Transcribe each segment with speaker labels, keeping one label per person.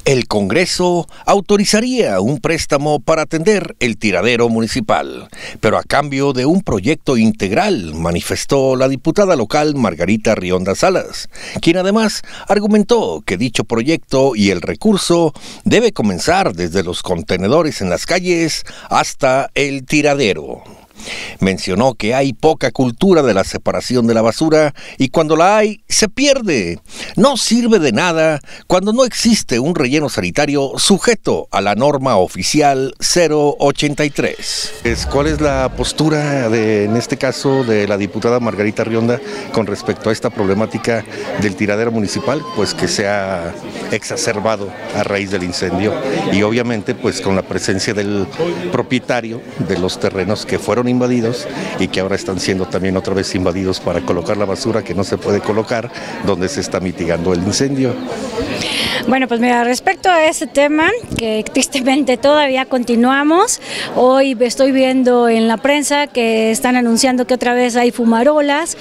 Speaker 1: El Congreso autorizaría un préstamo para atender el tiradero municipal, pero a cambio de un proyecto integral, manifestó la diputada local Margarita Rionda Salas, quien además argumentó que dicho proyecto y el recurso debe comenzar desde los contenedores en las calles hasta el tiradero. Mencionó que hay poca cultura de la separación de la basura y cuando la hay, se pierde. No sirve de nada cuando no existe un relleno sanitario sujeto a la norma oficial 083. ¿Cuál es la postura en este caso de la diputada Margarita Rionda con respecto a esta problemática del tiradero municipal? Pues que se ha exacerbado a raíz del incendio y obviamente pues con la presencia del propietario de los terrenos que fueron invadidos y que ahora están siendo también otra vez invadidos para colocar la basura que no se puede colocar donde se está mitigando el incendio.
Speaker 2: Bueno, pues mira, respecto a ese tema, que tristemente todavía continuamos, hoy estoy viendo en la prensa que están anunciando que otra vez hay fumarolas,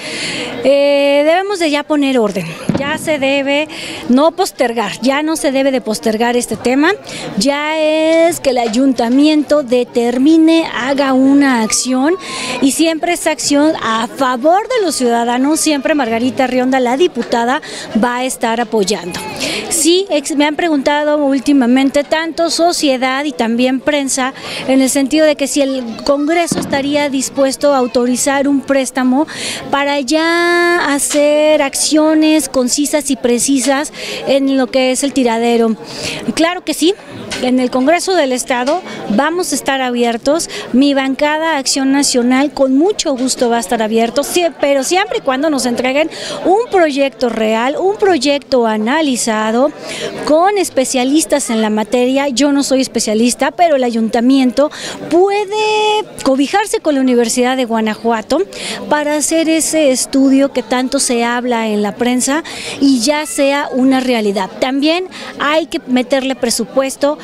Speaker 2: debemos de ya poner orden, ya se debe no postergar, ya no se debe de postergar este tema, ya es que el ayuntamiento determine, haga una acción y siempre esa acción a favor de los ciudadanos, siempre Margarita Rionda, la diputada, va a estar apoyando. Sí, me han preguntado últimamente tanto sociedad y también prensa en el sentido de que si el Congreso estaría dispuesto a autorizar un préstamo para ya hacer acciones concisas y precisas en lo que es el tiradero. Claro que sí. En el Congreso del Estado vamos a estar abiertos, mi bancada Acción Nacional con mucho gusto va a estar abierto, sí, pero siempre y cuando nos entreguen un proyecto real, un proyecto analizado con especialistas en la materia. Yo no soy especialista, pero el ayuntamiento puede cobijarse con la Universidad de Guanajuato para hacer ese estudio que tanto se habla en la prensa y ya sea una realidad. También hay que meterle presupuesto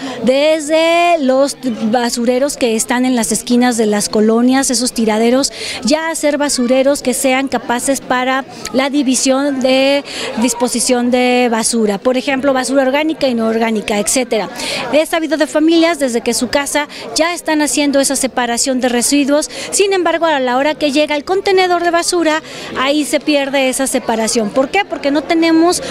Speaker 2: desde los basureros que están en las esquinas de las colonias, esos tiraderos, ya hacer basureros que sean capaces para la división de disposición de basura, por ejemplo, basura orgánica y no orgánica, etcétera. He sabido de familias desde que su casa ya están haciendo esa separación de residuos, sin embargo, a la hora que llega el contenedor de basura, ahí se pierde esa separación. ¿Por qué? Porque no tenemos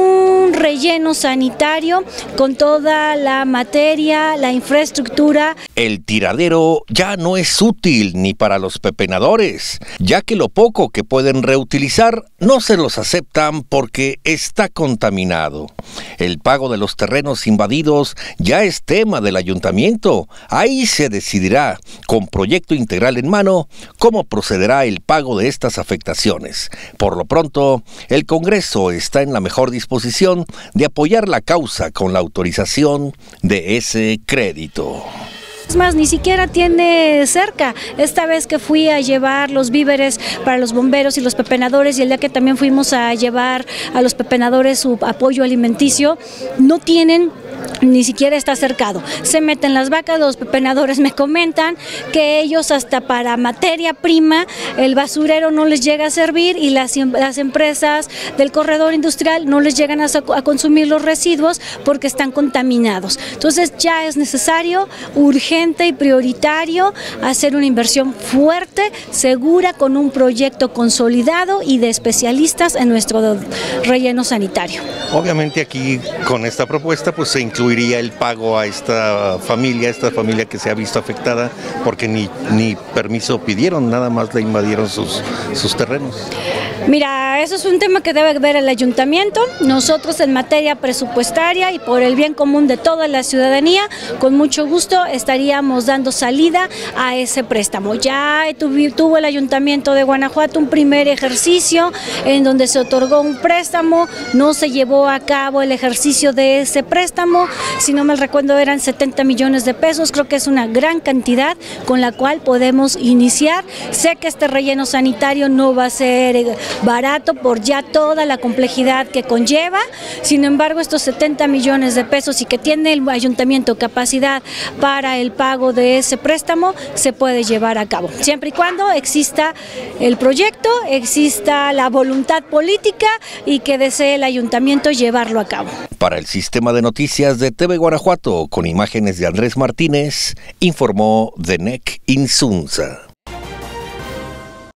Speaker 2: un relleno sanitario con toda la materia, la infraestructura.
Speaker 1: El tiradero ya no es útil ni para los pepenadores, ya que lo poco que pueden reutilizar no se los aceptan porque está contaminado. El pago de los terrenos invadidos ya es tema del ayuntamiento. Ahí se decidirá, con proyecto integral en mano, cómo procederá el pago de estas afectaciones. Por lo pronto, el Congreso está en la mejor disposición de apoyar la causa con la autorización de ese crédito.
Speaker 2: Es más, ni siquiera tiene cerca. Esta vez que fui a llevar los víveres para los bomberos y los pepenadores y el día que también fuimos a llevar a los pepenadores su apoyo alimenticio, no tienen, ni siquiera está cercado. Se meten las vacas, los pepenadores me comentan que ellos hasta para materia prima el basurero no les llega a servir y las empresas del corredor industrial no les llegan a consumir los residuos porque están contaminados. Entonces ya es necesario, urgente y prioritario hacer una inversión fuerte, segura, con un proyecto consolidado y de especialistas en nuestro relleno sanitario.
Speaker 1: Obviamente aquí con esta propuesta pues se incluiría el pago a esta familia que se ha visto afectada porque ni permiso pidieron, nada más le invadieron sus terrenos.
Speaker 2: Mira, eso es un tema que debe ver el ayuntamiento. Nosotros en materia presupuestaria y por el bien común de toda la ciudadanía, con mucho gusto estaríamos dando salida a ese préstamo. Ya tuvo el ayuntamiento de Guanajuato un primer ejercicio en donde se otorgó un préstamo, no se llevó a cabo el ejercicio de ese préstamo, si no mal recuerdo eran 70 millones de pesos, creo que es una gran cantidad con la cual podemos iniciar. Sé que este relleno sanitario no va a ser barato por ya toda la complejidad que conlleva. Sin embargo, estos 70 millones de pesos y que tiene el ayuntamiento capacidad para el pago de ese préstamo, se puede llevar a cabo, siempre y cuando exista el proyecto, exista la voluntad política y que desee el ayuntamiento llevarlo a cabo.
Speaker 1: Para el Sistema de Noticias de TV Guanajuato, con imágenes de Andrés Martínez, informó Denec Insunza.